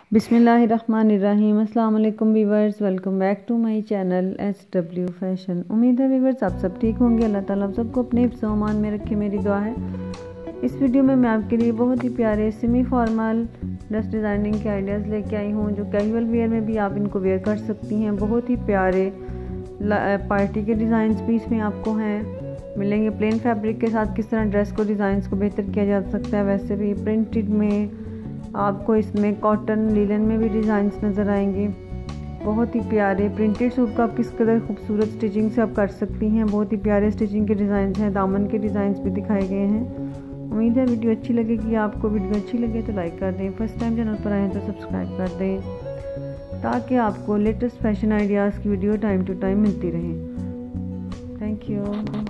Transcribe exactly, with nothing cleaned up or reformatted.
बिस्मिल्लाहिर्रहमानिर्रहीम। अस्सलाम वालेकुम viewers, welcome back to my channel S W fashion. उम्मीद है वीवर्स आप सब ठीक होंगे। अल्लाह ताला आप सबको अपने हिफ्ज़ व अमान में रखे, मेरी दुआ है। इस वीडियो में मैं आपके लिए बहुत ही प्यारे सेमी फॉर्मल ड्रेस डिज़ाइनिंग के आइडियाज़ लेके आई हूँ, जो कैजुअल वेयर में भी आप इनको वेयर कर सकती हैं। बहुत ही प्यारे पार्टी के डिज़ाइंस भी इसमें आपको हैं मिलेंगे। प्लेन फैब्रिक के साथ किस तरह ड्रेस को डिज़ाइंस को बेहतर किया जा सकता है, वैसे भी प्रिंटेड में आपको इसमें कॉटन लीलन में भी डिज़ाइंस नज़र आएंगे। बहुत ही प्यारे प्रिंटेड सूट को आप किस कदर खूबसूरत स्टिचिंग से आप कर सकती हैं। बहुत ही प्यारे स्टिचिंग के डिज़ाइंस हैं, दामन के डिज़ाइंस भी दिखाए गए हैं। उम्मीद है वीडियो अच्छी लगेगी आपको। वीडियो अच्छी लगे तो लाइक कर दें, फर्स्ट टाइम चैनल पर आए तो सब्सक्राइब कर दें, ताकि आपको लेटेस्ट फैशन आइडियाज़ की वीडियो टाइम टू टाइम मिलती रहे। Thank you.